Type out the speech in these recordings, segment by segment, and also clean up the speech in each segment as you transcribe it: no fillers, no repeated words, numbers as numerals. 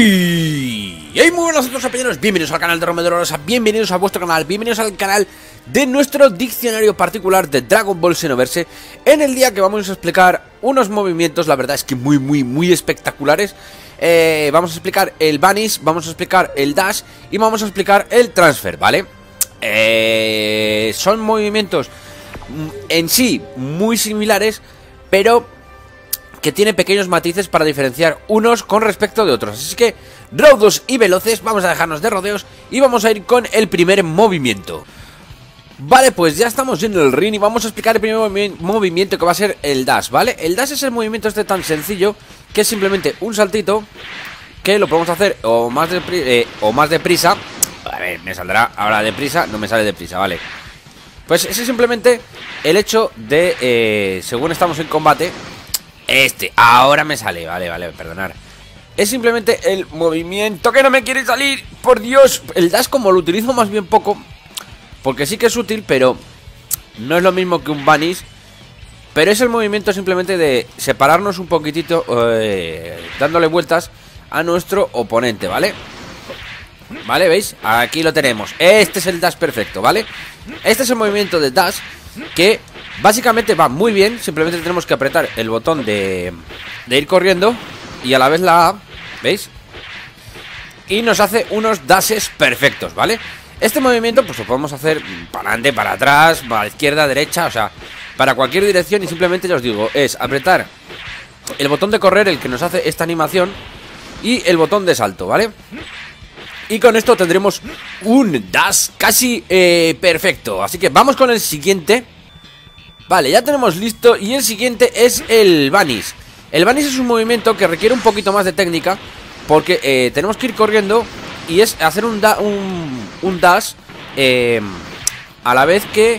Muy buenas a todos, compañeros, bienvenidos al canal de Romero Rosa, bienvenidos a vuestro canal, bienvenidos al canal de nuestro diccionario particular de Dragon Ball Xenoverse. En el día que vamos a explicar unos movimientos, la verdad es que muy espectaculares. Vamos a explicar el Vanish, vamos a explicar el Dash y vamos a explicar el Transfer, ¿vale? Son movimientos en sí muy similares, pero que tiene pequeños matices para diferenciar unos con respecto de otros. Así que, raudos y veloces, vamos a dejarnos de rodeos y vamos a ir con el primer movimiento. Vale, pues ya estamos en el ring y vamos a explicar el primer movimiento, que va a ser el Dash, ¿vale? El Dash es el movimiento este tan sencillo, que es simplemente un saltito, que lo podemos hacer o más deprisa. A ver, me saldrá ahora deprisa, no me sale deprisa, ¿vale? Pues ese es simplemente el hecho de, según estamos en combate, ahora me sale, vale, perdonar. Es simplemente el movimiento que no me quiere salir, por Dios. El Dash, como lo utilizo más bien poco, porque sí que es útil, pero no es lo mismo que un Vanish. Pero es el movimiento simplemente de separarnos un poquitito, dándole vueltas a nuestro oponente, ¿vale? Vale, ¿veis? Aquí lo tenemos. Este es el Dash perfecto, ¿vale? Este es el movimiento de Dash, que básicamente va muy bien. Simplemente tenemos que apretar el botón de ir corriendo y a la vez la A, ¿veis? Y nos hace unos dashes perfectos, ¿vale? Este movimiento pues lo podemos hacer para adelante, para atrás, para izquierda, derecha, o sea, para cualquier dirección. Y simplemente, ya os digo, es apretar el botón de correr, el que nos hace esta animación, y el botón de salto, ¿vale? Y con esto tendremos un dash casi perfecto. Así que vamos con el siguiente. Vale, ya tenemos listo. Y el siguiente es el Vanish. El Vanish es un movimiento que requiere un poquito más de técnica, porque tenemos que ir corriendo y es hacer un dash a la vez que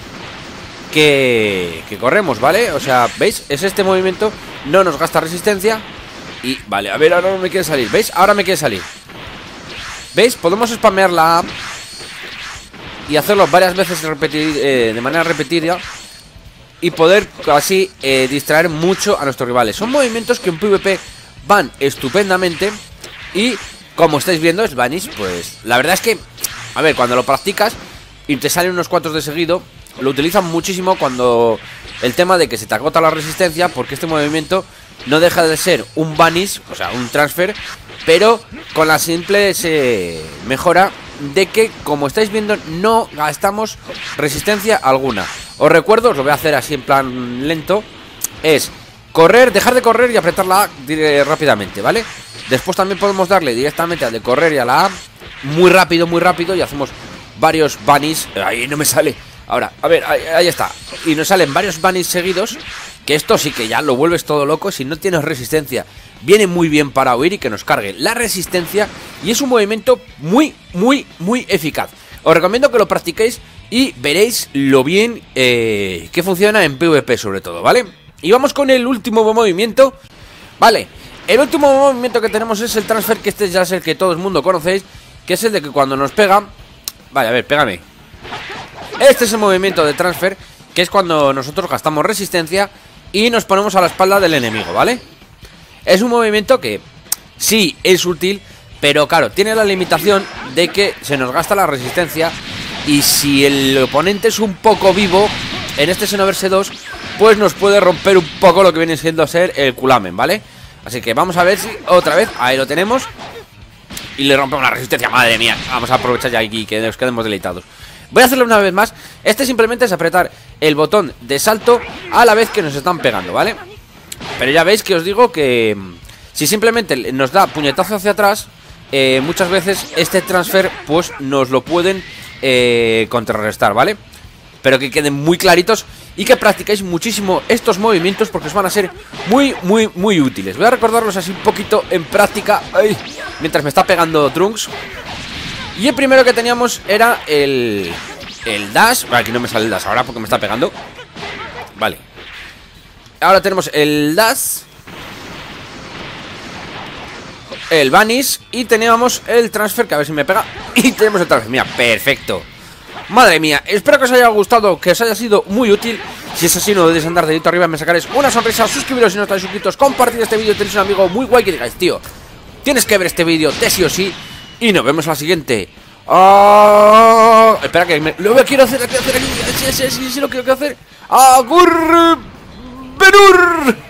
corremos, ¿vale? O sea, ¿veis? Es este movimiento, no nos gasta resistencia. Y vale, a ver, ahora no me quiere salir, ¿veis? Ahora me quiere salir. ¿Veis? Podemos spamear la A y hacerlo varias veces de manera repetida, y poder así distraer mucho a nuestros rivales. Son movimientos que en PvP van estupendamente. Y como estáis viendo, es Vanish, pues la verdad es que, a ver, cuando lo practicas y te salen unos cuantos de seguido, lo utilizan muchísimo cuando el tema de que se te agota la resistencia, porque este movimiento no deja de ser un Vanish, o sea, un transfer, pero con la simple mejora de que, como estáis viendo, no gastamos resistencia alguna. Os recuerdo, os lo voy a hacer así en plan lento. Es correr, dejar de correr y apretar la A rápidamente, ¿vale? Después también podemos darle directamente al de correr y a la A muy rápido, y hacemos varios Vanish. Ahí no me sale. Ahora, a ver, ahí está. Y nos salen varios Vanish seguidos, que esto sí que ya lo vuelves todo loco. Si no tienes resistencia, viene muy bien para huir y que nos cargue la resistencia. Y es un movimiento muy eficaz. Os recomiendo que lo practiquéis y veréis lo bien que funciona en PvP sobre todo, ¿vale? Y vamos con el último movimiento. Vale, el último movimiento que tenemos es el Transfer, que este ya es el que todo el mundo conocéis, que es el de que cuando nos pega... Vale, a ver, pégame. Este es el movimiento de Transfer, que es cuando nosotros gastamos resistencia y nos ponemos a la espalda del enemigo, ¿vale? Es un movimiento que sí es útil, pero claro, tiene la limitación de que se nos gasta la resistencia. Y si el oponente es un poco vivo en este Xenoverse 2, pues nos puede romper un poco lo que viene siendo ser el culamen, ¿vale? Así que vamos a ver si otra vez, ahí lo tenemos, y le rompemos la resistencia. Madre mía, vamos a aprovechar ya aquí que nos quedemos deleitados. Voy a hacerlo una vez más. Este simplemente es apretar el botón de salto a la vez que nos están pegando, ¿vale? Pero ya veis que os digo que si simplemente nos da puñetazo hacia atrás, muchas veces este transfer pues nos lo pueden contrarrestar, ¿vale? Pero que queden muy claritos y que practicáis muchísimo estos movimientos, porque os van a ser muy útiles. Voy a recordarlos así un poquito en práctica. ¡Ay! Mientras me está pegando Trunks. Y el primero que teníamos era el Dash. Vale, aquí no me sale el Dash ahora porque me está pegando. Vale. Ahora tenemos el Dash, el Vanish, y teníamos el Transfer, que a ver si me pega. Y tenemos el Transfer, mira, perfecto. Madre mía, espero que os haya gustado, que os haya sido muy útil. Si es así, no debéis andar dedito arriba, me sacaréis una sonrisa, suscribiros si no estáis suscritos, compartid este vídeo, tenéis un amigo muy guay que digáis, tío, Tienes que ver este vídeo de sí o sí. Y nos vemos en la siguiente. Espera que lo quiero hacer aquí. Sí, lo quiero hacer. ¡Agur! ¡Benur!